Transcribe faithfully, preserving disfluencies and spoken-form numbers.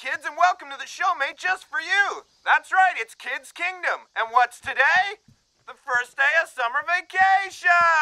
kids, and welcome to the show made just for you. That's right, it's Kids Kingdom. And what's today? The first day of summer vacation!